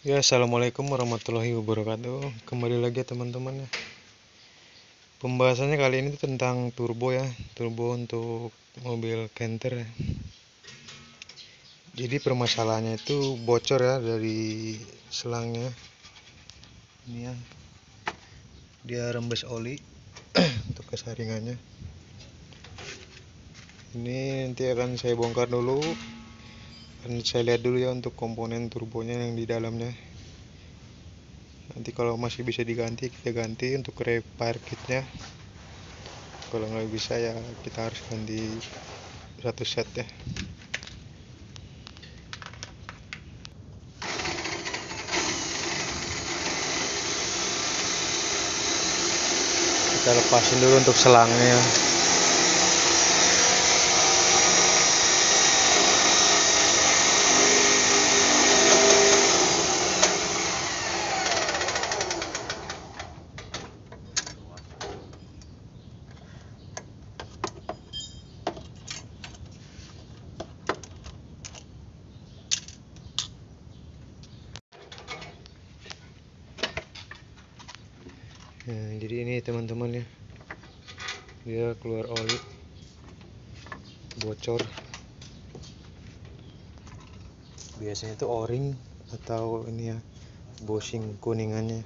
Ya, assalamualaikum warahmatullahi wabarakatuh. Kembali lagi ya teman-teman ya. Pembahasannya kali ini tuh tentang turbo ya, turbo untuk mobil Canter ya. Jadi permasalahannya itu bocor ya dari selangnya. Ini ya, dia rembes oli untuk kesaringannya. Ini nanti akan saya bongkar dulu. Dan saya lihat dulu ya untuk komponen turbonya yang di dalamnya. Nanti kalau masih bisa diganti kita ganti untuk repair kitnya. Kalau nggak bisa ya kita harus ganti satu set ya. Kita lepasin dulu untuk selangnya. Nah, jadi ini teman-teman ya, dia keluar oli bocor. Biasanya itu o-ring atau ini ya, bushing kuningannya.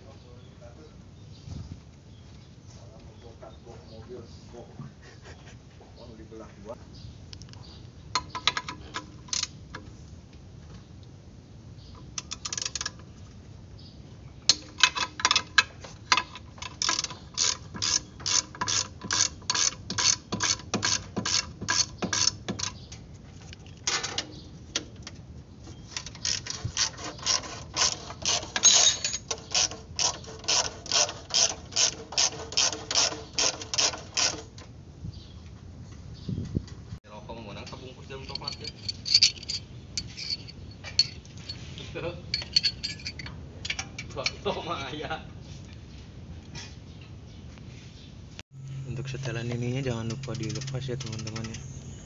Untuk setelan ininya jangan lupa dilepas ya teman-teman ya.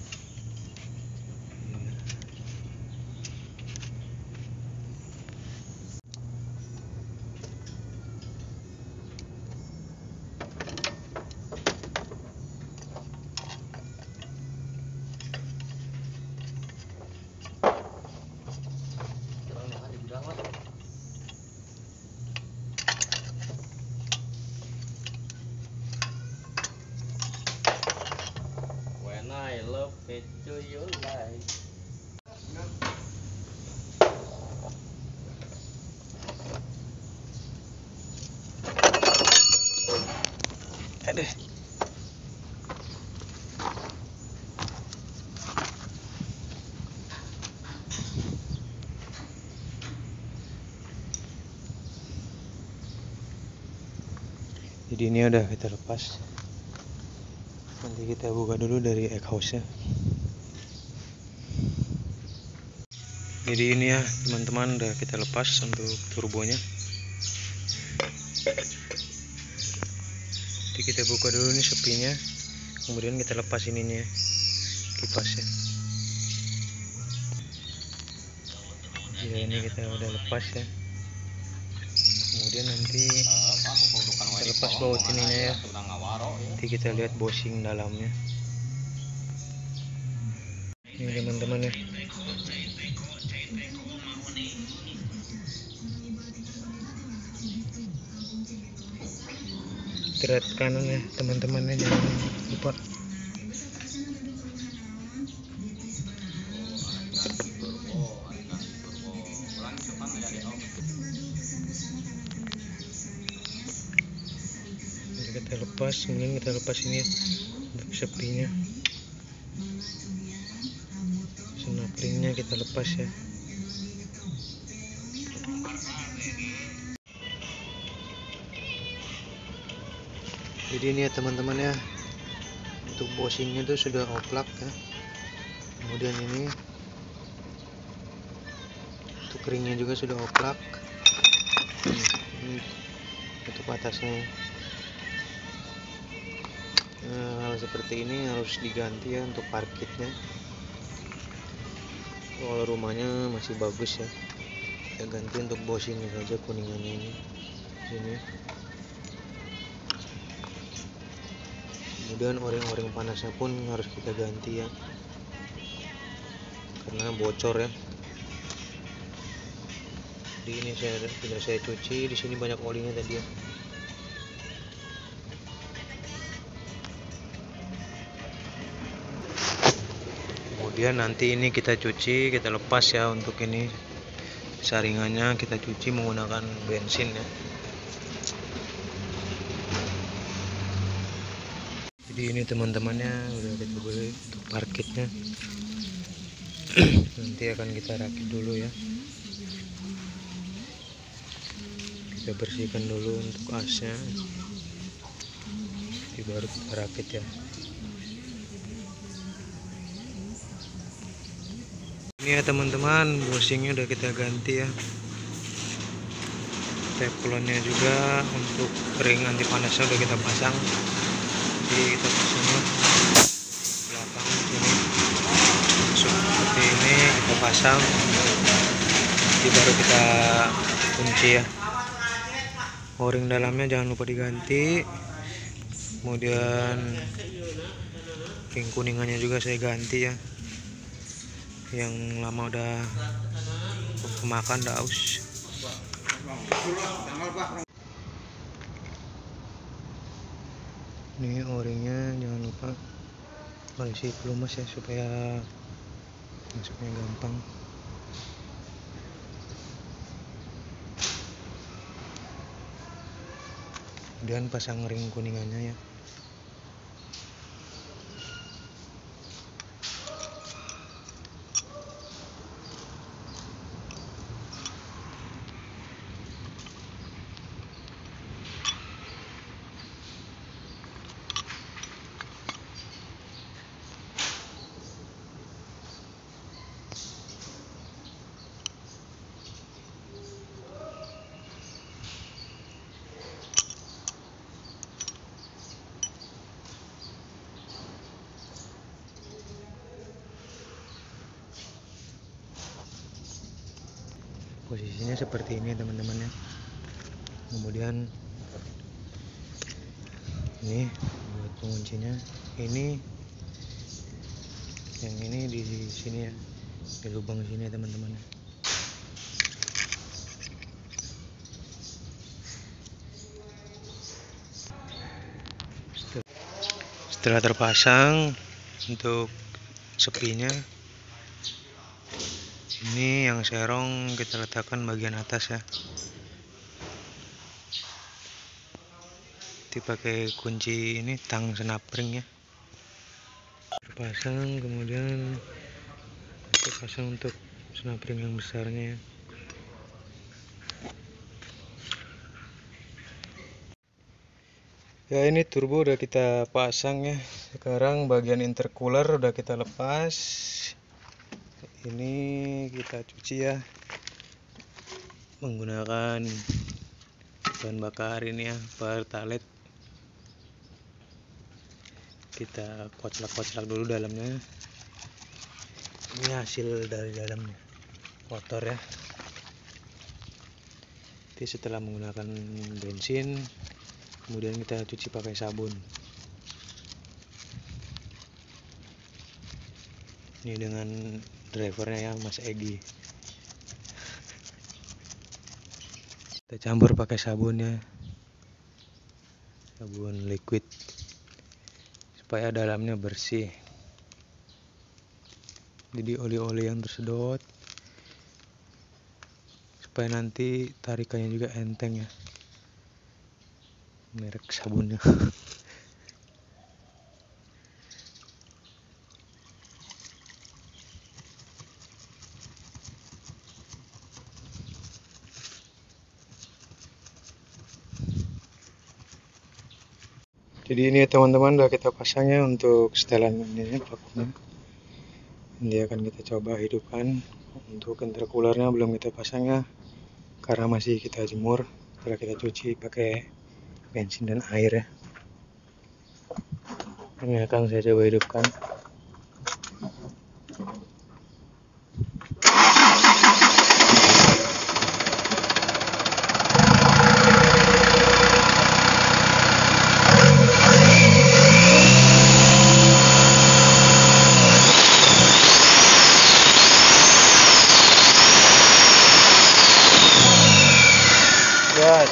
When I love it to you like. Aduh. Jadi ini udah kita lepas. Nanti kita buka dulu dari exhaust-nya. Jadi ini ya teman-teman, udah kita lepas untuk turbonya. Nanti kita buka dulu nih sepinya, kemudian kita lepas ininya, kipasnya. Ya ini kita udah lepas ya. Kemudian nanti kita lepas baut ininya ya. Nanti kita lihat bushing dalamnya. Ini teman-teman ya. Thread kanan ya teman-teman ya, jangan lupa. Jadi kita lepas, kemudian kita lepas ini ya, untuk sepinya. Snaplingnya kita lepas ya. Jadi ini ya teman-teman ya, untuk bushingnya itu sudah oplak ya. Kemudian ini untuk ringnya juga sudah oplak. Ini untuk atasnya. Hal seperti ini harus diganti ya untuk parkitnya. Kalau rumahnya masih bagus ya. kita ganti untuk bushingnya saja, kuningannya ini sini. Kemudian o-ring panasnya pun harus kita ganti ya, karena bocor ya. Jadi ini sudah saya cuci, di sini banyak olinya tadi ya. Kemudian nanti ini kita cuci, kita lepas ya. Untuk ini saringannya kita cuci menggunakan bensin ya. Jadi ini teman-temannya udah kita beli untuk parkitnya. Nanti akan kita rakit dulu ya. Kita bersihkan dulu untuk asnya, baru kita rakit ya. Ini ya teman-teman, bushingnya udah kita ganti ya. Teflonnya juga untuk ring anti panasnya udah kita pasang. Jadi kita pasangnya belakang sini, seperti ini kita pasang. Jadi baru kita kunci ya. O-ring dalamnya jangan lupa diganti. Kemudian ring kuningannya juga saya ganti ya, yang lama udah kemakan, udah aus. Ini o-ringnya jangan lupa isi pelumas ya, supaya masuknya gampang. Kemudian pasang ring kuningannya ya. Posisinya seperti ini teman-teman ya. Kemudian ini buat penguncinya, ini yang ini di sini ya, di lubang sini ya teman-teman. Setelah terpasang, untuk sepinya ini yang serong kita letakkan bagian atas ya. Dipakai kunci ini tang senapring ya. Terpasang, kemudian kita pasang untuk senapring yang besarnya ya. Ya, ini turbo udah kita pasang ya. Sekarang bagian intercooler udah kita lepas. Ini kita cuci ya menggunakan bahan bakar ini ya, Pertalite. Kita koclak-koclak dulu dalamnya. Ini hasil dari dalamnya, kotor ya. Jadi setelah menggunakan bensin, kemudian kita cuci pakai sabun. Ini dengan drivernya ya, Mas Egi. Kita campur pakai sabunnya, sabun liquid, supaya dalamnya bersih. Jadi oli-oli yang tersedot, supaya nanti tarikannya juga enteng ya. Merek sabunnya. Jadi ini teman-teman udah kita pasangnya untuk setelan ini vakumnya. Nanti akan kita coba hidupkan. Untuk intercoolernya belum kita pasang ya, karena masih kita jemur. Setelah kita cuci pakai bensin dan air ya. Ini akan saya coba hidupkan.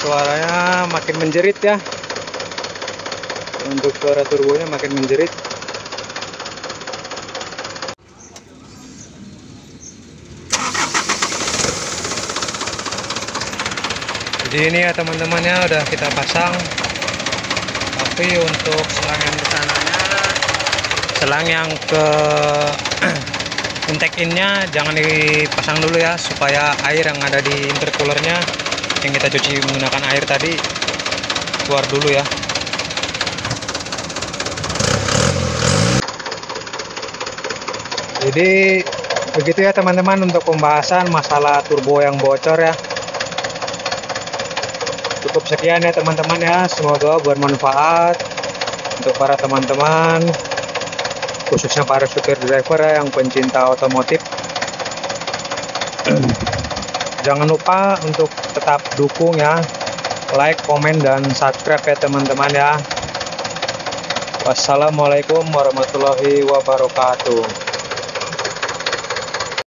suaranya makin menjerit ya. Untuk suara turbonya makin menjerit. Jadi ini ya teman-temannya udah kita pasang. Tapi untuk selang yang ke sananya, selang yang ke intake innya jangan dipasang dulu ya, supaya air yang ada di intercoolernya yang kita cuci menggunakan air tadi keluar dulu ya. Jadi begitu ya teman-teman untuk pembahasan masalah turbo yang bocor ya. Cukup sekian ya teman-teman ya, semoga bermanfaat untuk para teman-teman, khususnya para supir driver ya, yang pencinta otomotif. Jangan lupa untuk tetap dukung ya, like, komen, dan subscribe ya teman-teman ya. Wassalamualaikum warahmatullahi wabarakatuh.